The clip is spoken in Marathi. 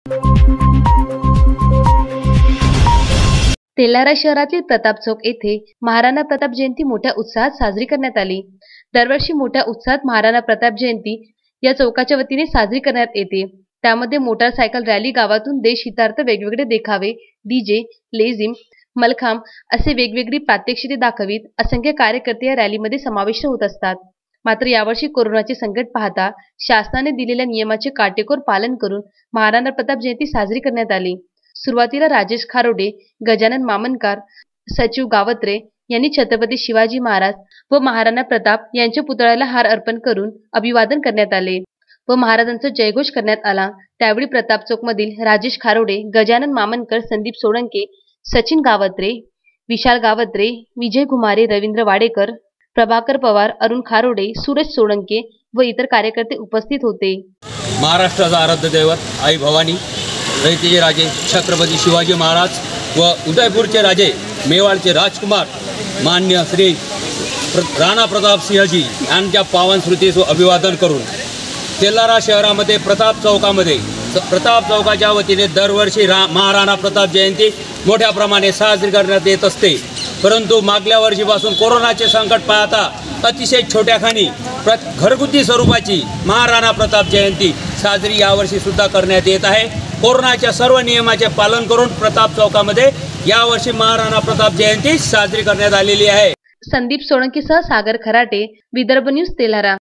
तेल्हारा शहरातील प्रताप चौक येथे महाराणा प्रताप जयंती मोठ्या उत्साहात साजरी करण्यात आली। दरवर्षी मोठ्या उत्साहात महाराणा प्रताप जयंती या चौकाच्या वतीने साजरी करण्यात येते। त्यामध्ये मोटारसायकल रॅली, गावातून देशहितार्थ वेगवेगळे देखावे, डीजे, लेझिम, मलखांब असे वेगवेगळी प्रात्यक्षिके दाखवित असंख्य कार्यकर्ते या रॅलीमध्ये समाविष्ट होत असतात। मात्र यावर्षी कोरोनाचे संकट पाहता शासनाने दिलेल्या नियमाचे काटेकोर पालन करून महाराणा प्रताप जयंती साजरी करण्यात आली। सुरुवातीला राजेश खारोडे, गजानन मामनकर, सचिव गावत्रे यांनी छत्रपती शिवाजी महाराज व महाराणा प्रताप यांच्या पुतळ्याला हार अर्पण करून अभिवादन करण्यात आले व महाराजांचा जयघोष करण्यात आला। त्यावेळी प्रताप चौक मधील राजेश खारोडे, गजानन मामनकर, संदीप सोळंके, सचिन गावत्रे, विशाल गावत्रे, विजय घुमारे, रवींद्र वाडेकर, प्रभाकर पवार, अरुण खारोडे, सूरज सोळंके व इतर कार्यकर्ते उपस्थित होते। महाराष्ट्राचा आराध्य दैवत आई भवानी, रयतेचे राजे छत्रपती शिवाजी महाराज व उदयपूरचे राजे मेवाडचे राजकुमार मान्य श्री राणा प्रताप सिंहजी यांच्या पावन स्मृतीस अभिवादन करून तेल्हारा शहरामध्ये प्रताप चौकाच्या वतीने दरवर्षी महाराणा प्रताप जयंती मोठ्या प्रमाणे साजरी करण्यात येत असते। परंतु मागल्या वर्षीपासून कोरोनाचे संकट पाहता अतिशय छोट्याखानी घरगुती स्वरूपाची महाराणा प्रताप जयंती साजरी यावर्षी सुद्धा करण्यात येत आहे। कोरोनाच्या सर्व नियमाचे पालन करून प्रताप चौकामध्ये यावर्षी महाराणा प्रताप जयंती साजरी करण्यात आलेली आहे। संदीप सोळंकेसह सागर खराटे, विदर्भ न्यूज, तेल्हारा।